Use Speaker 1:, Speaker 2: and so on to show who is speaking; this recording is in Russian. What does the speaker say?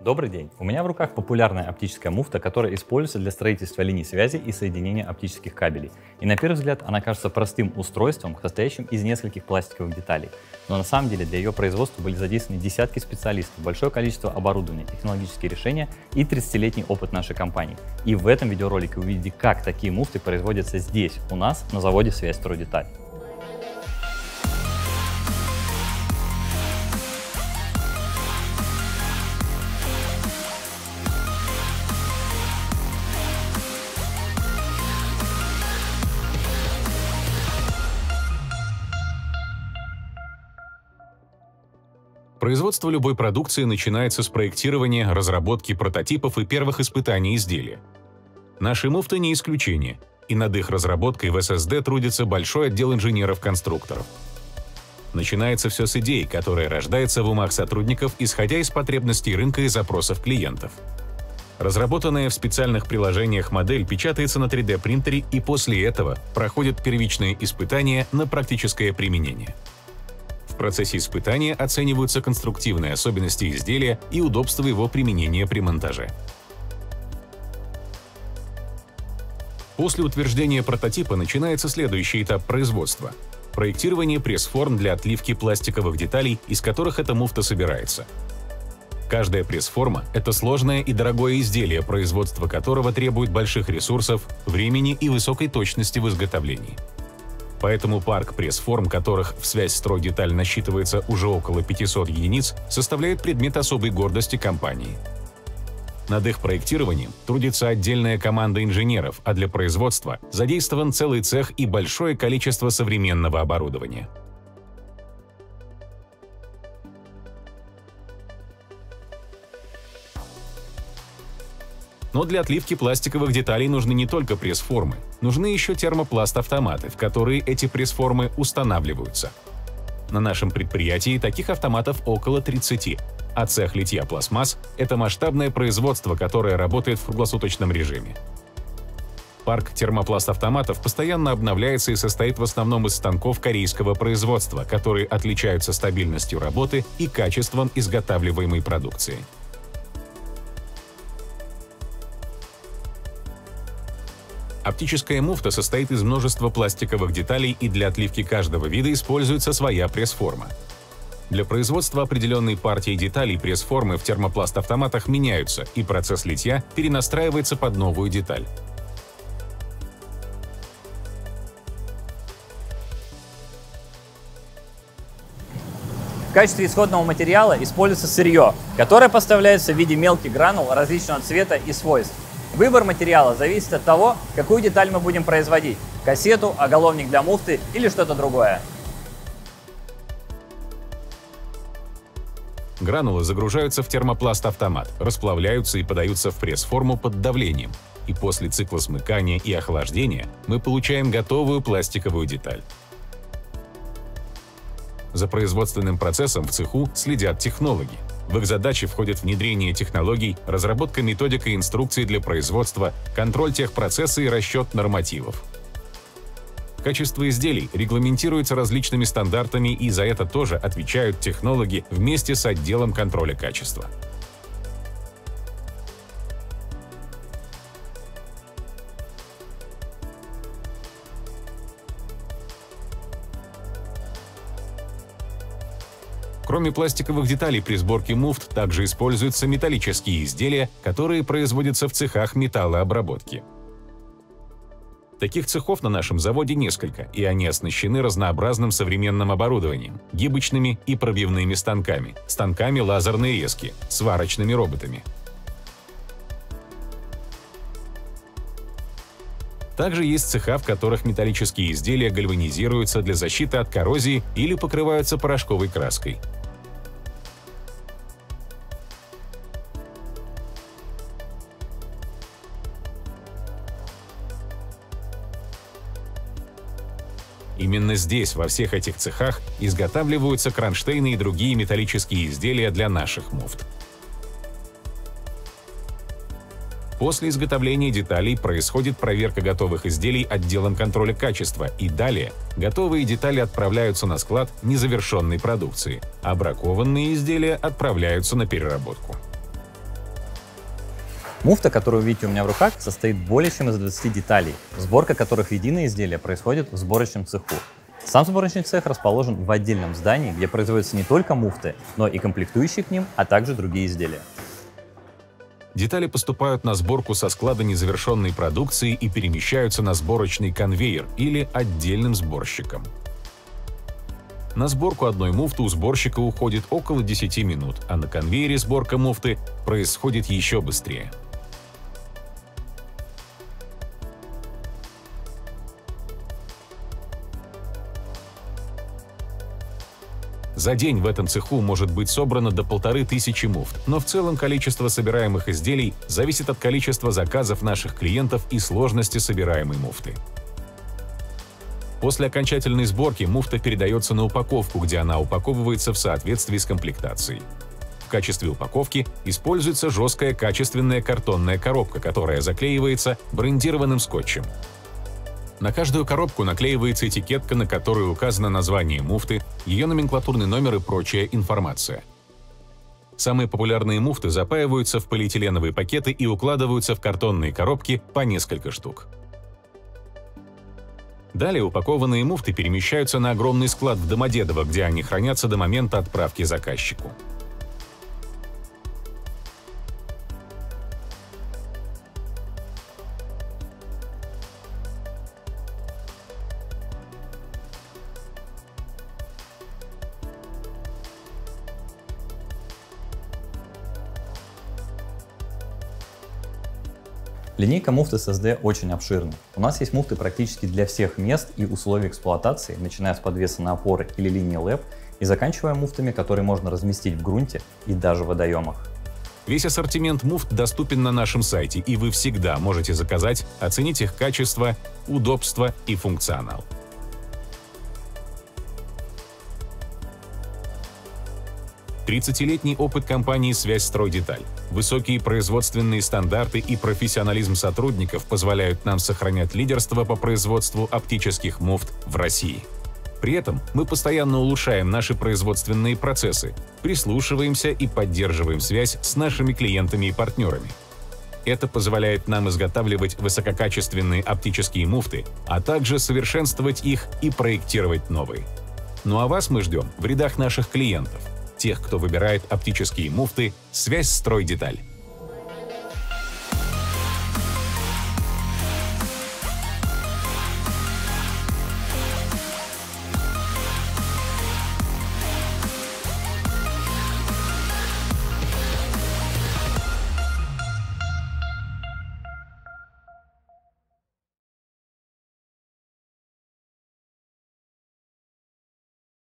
Speaker 1: Добрый день! У меня в руках популярная оптическая муфта, которая используется для строительства линий связи и соединения оптических кабелей. И на первый взгляд она кажется простым устройством, состоящим из нескольких пластиковых деталей. Но на самом деле для ее производства были задействованы десятки специалистов, большое количество оборудования, технологические решения и 30-летний опыт нашей компании. И в этом видеоролике вы увидите, как такие муфты производятся здесь, у нас, на заводе «Связьстройдеталь».
Speaker 2: Производство любой продукции начинается с проектирования, разработки прототипов и первых испытаний изделия. Наши муфты не исключение, и над их разработкой в ССД трудится большой отдел инженеров-конструкторов. Начинается все с идеи, которая рождается в умах сотрудников, исходя из потребностей рынка и запросов клиентов. Разработанная в специальных приложениях модель печатается на 3D-принтере и после этого проходит первичные испытания на практическое применение. В процессе испытания оцениваются конструктивные особенности изделия и удобство его применения при монтаже. После утверждения прототипа начинается следующий этап производства – проектирование пресс-форм для отливки пластиковых деталей, из которых эта муфта собирается. Каждая пресс-форма – это сложное и дорогое изделие, производство которого требует больших ресурсов, времени и высокой точности в изготовлении. Поэтому парк пресс-форм, которых в «Связьстройдеталь» насчитывается уже около 500 единиц, составляет предмет особой гордости компании. Над их проектированием трудится отдельная команда инженеров, а для производства задействован целый цех и большое количество современного оборудования. Но для отливки пластиковых деталей нужны не только пресс-формы, нужны еще термопласт-автоматы, в которые эти пресс-формы устанавливаются. На нашем предприятии таких автоматов около 30, а цех литья пластмасс – это масштабное производство, которое работает в круглосуточном режиме. Парк термопласт-автоматов постоянно обновляется и состоит в основном из станков корейского производства, которые отличаются стабильностью работы и качеством изготавливаемой продукции. Оптическая муфта состоит из множества пластиковых деталей, и для отливки каждого вида используется своя пресс-форма. Для производства определенной партии деталей пресс-формы в термопласт-автоматах меняются, и процесс литья перенастраивается под новую деталь.
Speaker 1: В качестве исходного материала используется сырье, которое поставляется в виде мелких гранул различного цвета и свойств. Выбор материала зависит от того, какую деталь мы будем производить – кассету, оголовник для муфты или что-то другое.
Speaker 2: Гранулы загружаются в термопласт-автомат, расплавляются и подаются в пресс-форму под давлением. И после цикла смыкания и охлаждения мы получаем готовую пластиковую деталь. За производственным процессом в цеху следят технологи. В их задачи входят внедрение технологий, разработка методик и инструкций для производства, контроль техпроцесса и расчет нормативов. Качество изделий регламентируется различными стандартами, и за это тоже отвечают технологи вместе с отделом контроля качества. Кроме пластиковых деталей при сборке муфт, также используются металлические изделия, которые производятся в цехах металлообработки. Таких цехов на нашем заводе несколько, и они оснащены разнообразным современным оборудованием, гибочными и пробивными станками, станками лазерной резки, сварочными роботами. Также есть цеха, в которых металлические изделия гальванизируются для защиты от коррозии или покрываются порошковой краской. Именно здесь, во всех этих цехах, изготавливаются кронштейны и другие металлические изделия для наших муфт. После изготовления деталей происходит проверка готовых изделий отделом контроля качества, и далее готовые детали отправляются на склад незавершенной продукции, а бракованные изделия отправляются на переработку.
Speaker 1: Муфта, которую вы видите у меня в руках, состоит более чем из 20 деталей, сборка которых в единое изделие происходит в сборочном цеху. Сам сборочный цех расположен в отдельном здании, где производятся не только муфты, но и комплектующие к ним, а также другие изделия.
Speaker 2: Детали поступают на сборку со склада незавершенной продукции и перемещаются на сборочный конвейер или отдельным сборщиком. На сборку одной муфты у сборщика уходит около 10 минут, а на конвейере сборка муфты происходит еще быстрее. За день в этом цеху может быть собрано до 1500 муфт, но в целом количество собираемых изделий зависит от количества заказов наших клиентов и сложности собираемой муфты. После окончательной сборки муфта передается на упаковку, где она упаковывается в соответствии с комплектацией. В качестве упаковки используется жесткая качественная картонная коробка, которая заклеивается брендированным скотчем. На каждую коробку наклеивается этикетка, на которой указано название муфты, ее номенклатурный номер и прочая информация. Самые популярные муфты запаиваются в полиэтиленовые пакеты и укладываются в картонные коробки по несколько штук. Далее упакованные муфты перемещаются на огромный склад в Домодедово, где они хранятся до момента отправки заказчику.
Speaker 1: Линейка муфт SSD очень обширна. У нас есть муфты практически для всех мест и условий эксплуатации, начиная с подвеса на опоры или линии ЛЭП и заканчивая муфтами, которые можно разместить в грунте и даже в водоемах.
Speaker 2: Весь ассортимент муфт доступен на нашем сайте, и вы всегда можете заказать, оценить их качество, удобство и функционал. Тридцатилетний опыт компании «Связьстройдеталь», высокие производственные стандарты и профессионализм сотрудников позволяют нам сохранять лидерство по производству оптических муфт в России. При этом мы постоянно улучшаем наши производственные процессы, прислушиваемся и поддерживаем связь с нашими клиентами и партнерами. Это позволяет нам изготавливать высококачественные оптические муфты, а также совершенствовать их и проектировать новые. Ну а вас мы ждем в рядах наших клиентов, тех, кто выбирает оптические муфты «Связьстройдеталь».